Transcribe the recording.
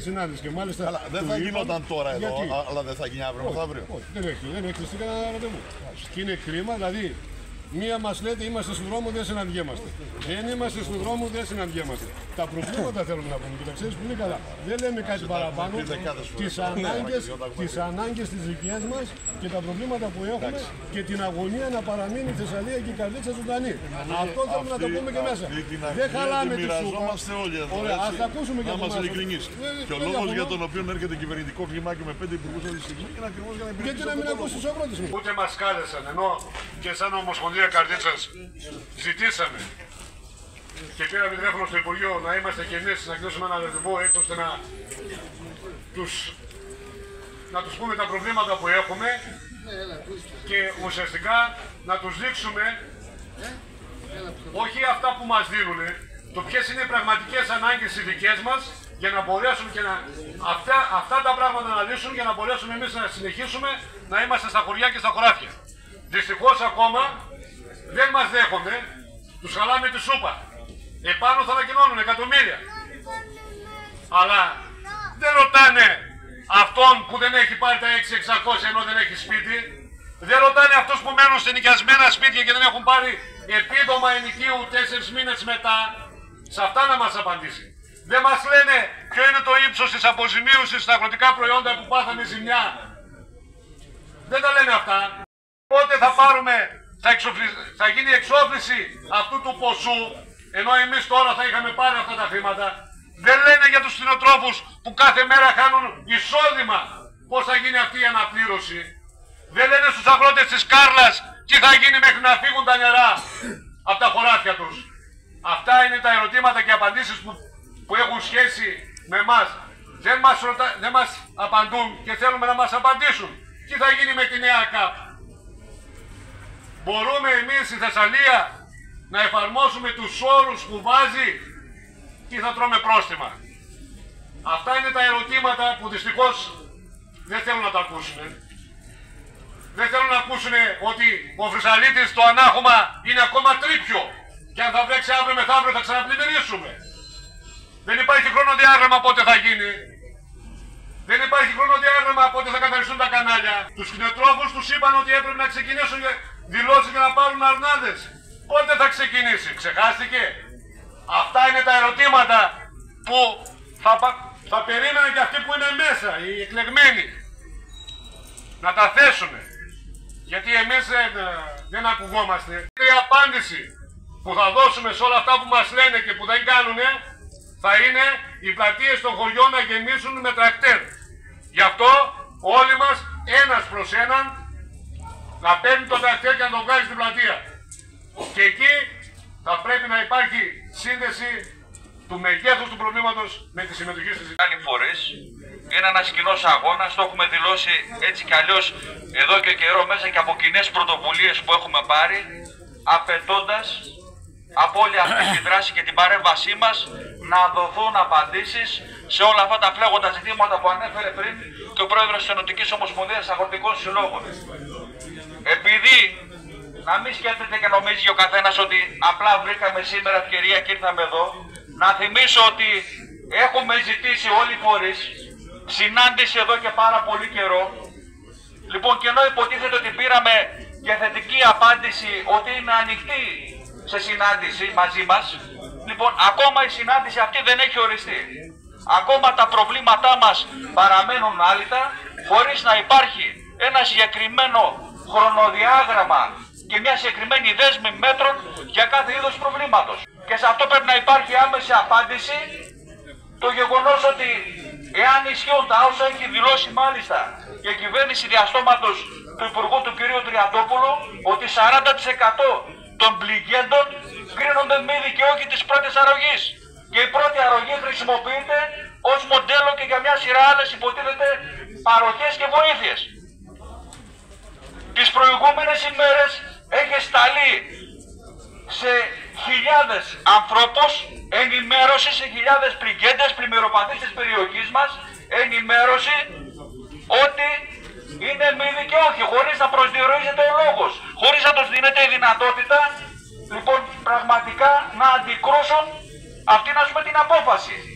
συνάντηση. Και μάλιστα. Αλλά δεν θα γινόταν τώρα εδώ, αλλά δεν θα γίνει αύριο μεθαύριο. Όχι, δεν έχει κλειστεί κανένα ραντεβού. Και είναι κρίμα, δηλαδή, μία μας λέτε είμαστε στον δρόμο, δεν συναντιέμαστε. Δεν είμαστε στον δρόμο, δεν συναντιέμαστε. Τα προβλήματα θέλουμε να πούμε και τα ξέρεις πολύ καλά. Δεν λέμε κάτι παραπάνω. Τις ανάγκες τις δικές μας και τα προβλήματα που έχουμε και την αγωνία να παραμείνει η Θεσσαλία και η καρδίτσα ζωντανή. Αυτό θέλουμε να το πούμε και μέσα. Δεν χαλάμε τη σούπα. Όλοι εδώ. Ωραία, ας τα ακούσουμε και να από είμαστε εμάς. ειλικρινείς. Και ο λόγος για τον οποίο έρχεται κυβερνητικό κλιμάκι με 5 υπουργούς αυτή τη στιγμή είναι ακριβώς για να υπηρετήσει. Γιατί να μην ακούσει τους αγρότες μου. Ούτε μας κάλεσαν, ενώ και σαν Ομοσπονδία Καρδίτσας ζητήσαμε και πήραμε τηλέφωνο στο Υπουργείο να είμαστε και εμείς να κλείσουμε ένα ραντεβού έτσι ώστε να τους πούμε τα προβλήματα που έχουμε και ουσιαστικά να τους δείξουμε όχι αυτά που μας δίνουν, το ποιες είναι οι πραγματικές ανάγκες οι δικές μας για να μπορέσουν και αυτά τα πράγματα να λύσουν για να μπορέσουμε εμείς να συνεχίσουμε να είμαστε στα χωριά και στα χωράφια. Δυστυχώς ακόμα δεν μας δέχονται, τους χαλάμε τη σούπα. Επάνω θα ανακοινώνουν εκατομμύρια. Αλλά δεν ρωτάνε αυτόν που δεν έχει πάρει τα 6.600 ενώ δεν έχει σπίτι. Δεν ρωτάνε αυτούς που μένουν σε νοικιασμένα σπίτια και δεν έχουν πάρει επίδομα ενοικίου 4 μήνες μετά. Σε αυτά να μας απαντήσει. Δεν μας λένε ποιο είναι το ύψος της αποζημίωσης στα αγροτικά προϊόντα που πάθανε ζημιά. Δεν τα λένε αυτά. Πότε θα γίνει η εξόφληση αυτού του ποσού, ενώ εμείς τώρα θα είχαμε πάρει αυτά τα χρήματα. Δεν λένε για τους κτηνοτρόφους που κάθε μέρα χάνουν εισόδημα πώς θα γίνει αυτή η αναπλήρωση. Δεν λένε στους αγρότες της Κάρλας τι θα γίνει μέχρι να φύγουν τα νερά από τα χωράφια τους. Αυτά είναι τα ερωτήματα και απαντήσεις που έχουν σχέση με εμάς. Δεν μας απαντούν και θέλουμε να μας απαντήσουν. Τι θα γίνει με τη νέα ΚΑΠ. Μπορούμε εμείς στη Θεσσαλία να εφαρμόσουμε τους όρους που βάζει ή θα τρώμε πρόστιμα. Αυτά είναι τα ερωτήματα που δυστυχώς δεν θέλουν να τα ακούσουν. Δεν θέλουν να ακούσουν ότι ο Βρυσαλίτης το ανάχωμα είναι ακόμα τρίπιο και αν θα βρέξει αύριο μεθαύριο θα ξαναπλημμυρίσουμε. Δεν υπάρχει χρονοδιάγραμμα πότε θα γίνει. Δεν υπάρχει χρονοδιάγραμμα πότε θα καθαριστούν τα κανάλια. Τους κτηνοτρόφους τους είπαν ότι έπρεπε να ξεκινήσουν δηλώσεις για να πάρουν αρνάδες. Πότε θα ξεκινήσει, ξεχάστηκε. Αυτά είναι τα ερωτήματα που θα περίμεναν και αυτοί που είναι μέσα, οι εκλεγμένοι. Να τα θέσουμε. Γιατί εμείς δεν ακουγόμαστε. Η απάντηση που θα δώσουμε σε όλα αυτά που μας λένε και που δεν κάνουν θα είναι οι πλατείες των χωριών να γεμίσουν με τρακτέρ. Γι' αυτό όλοι μας ένας προς έναν να παίρνει το τρακτέρ και να το βγάζει στην πλατεία. Και εκεί θα πρέπει να υπάρχει σύνδεση του μεγέθους του προβλήματος με τη συμμετοχή στη συζήτηση. Άλλοι φορές είναι ένας κοινός αγώνας, το έχουμε δηλώσει έτσι κι αλλιώς εδώ και καιρό μέσα και από κοινές πρωτοβουλίες που έχουμε πάρει, απαιτώντας από όλη αυτή τη δράση και την παρέμβασή μας να δοθούν απαντήσεις σε όλα αυτά τα φλέγοντα ζητήματα που ανέφερε πριν και ο πρόεδρος της Ενωτικής Ομοσπονδίας Αγροτικών Συλλόγων. Επειδή να μην σκέφτεται και νομίζει ο καθένας ότι απλά βρήκαμε σήμερα ευκαιρία και ήρθαμε εδώ, να θυμίσω ότι έχουμε ζητήσει όλοι οι φορείς συνάντηση εδώ και πάρα πολύ καιρό. Λοιπόν, και ενώ υποτίθεται ότι πήραμε και θετική απάντηση ότι είναι ανοιχτή σε συνάντηση μαζί μας, λοιπόν, ακόμα η συνάντηση αυτή δεν έχει οριστεί. Ακόμα τα προβλήματά μας παραμένουν άλυτα, χωρίς να υπάρχει ένα συγκεκριμένο χρονοδιάγραμμα και μια συγκεκριμένη δέσμη μέτρων για κάθε είδος προβλήματος. Και σε αυτό πρέπει να υπάρχει άμεση απάντηση το γεγονός ότι εάν ισχύουν τα όσα έχει δηλώσει μάλιστα και η κυβέρνηση διαστόματος του Υπουργού του κ. Τριαντόπουλου, ότι 40% των πληγέντων κρίνονται μη δικαιώχοι της πρώτης αρρωγής. Και η πρώτη αρρωγή χρησιμοποιείται ως μοντέλο και για μια σειρά άλλες υποτίθεται παροχές και βοήθειες. Τις προηγούμενες ημέρες έχει σταλεί σε χιλιάδες ανθρώπους ενημέρωση, σε χιλιάδες πληγέντες, πλημμυροπαθείς της περιοχής μας, ενημέρωση ότι είναι μη δικαιώχοι, χωρίς να προσδιορίζεται ο λόγος, χωρίς να τους δίνεται η δυνατότητα, λοιπόν, πραγματικά να αντικρούσουν αυτήν, ας πούμε, την απόφαση.